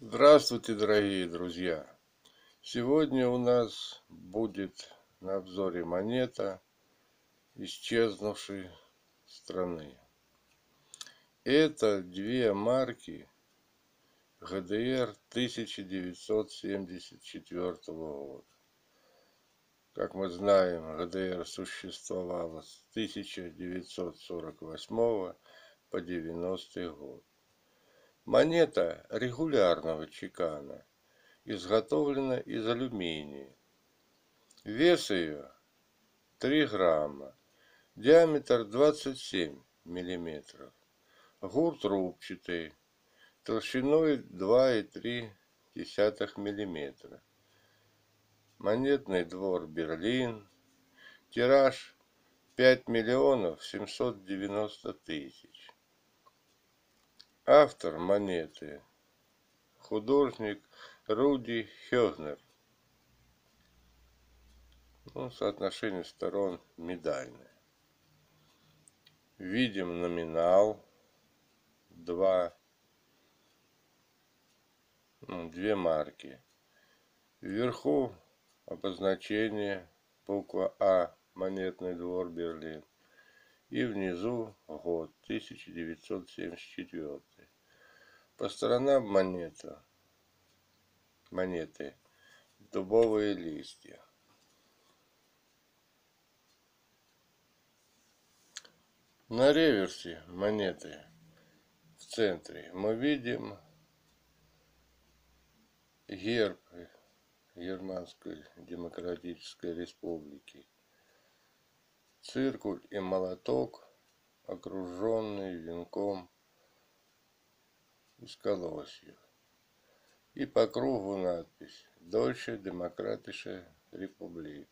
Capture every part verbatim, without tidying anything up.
Здравствуйте, дорогие друзья! Сегодня у нас будет на обзоре монета исчезнувшей страны. Это две марки гэ дэ эр тысяча девятьсот семьдесят четвёртого года. Как мы знаем, гэ дэ эр существовала с тысяча девятьсот сорок восьмого по девяностый год. Монета регулярного чекана, изготовлена из алюминия. Вес ее три грамма, диаметр двадцать семь миллиметров, гурт трубчатый, толщиной два и три десятых миллиметра. Монетный двор Берлин, тираж пять миллионов семьсот девяносто тысяч. Автор монеты — художник Руди Хёгнер. Ну, соотношение сторон медальное. Видим номинал два, ну, две марки. Вверху обозначение, буква А, монетный двор Берлин. И внизу год тысяча девятьсот семьдесят четвёртый. По сторонам монета, монеты дубовые листья. На реверсе монеты в центре мы видим герб Германской Демократической Республики. Циркуль и молоток, окруженный венком из колосьев. И по кругу надпись «Deutsche Demokratische Republik»,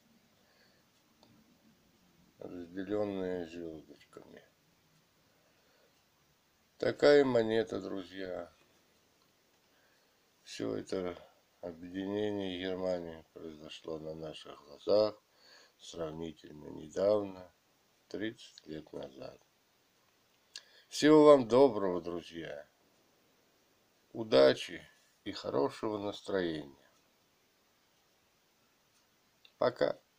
разделенная звездочками. Такая монета, друзья. Все это объединение Германии произошло на наших глазах сравнительно недавно, тридцать лет назад. Всего вам доброго, друзья. Удачи и хорошего настроения. Пока.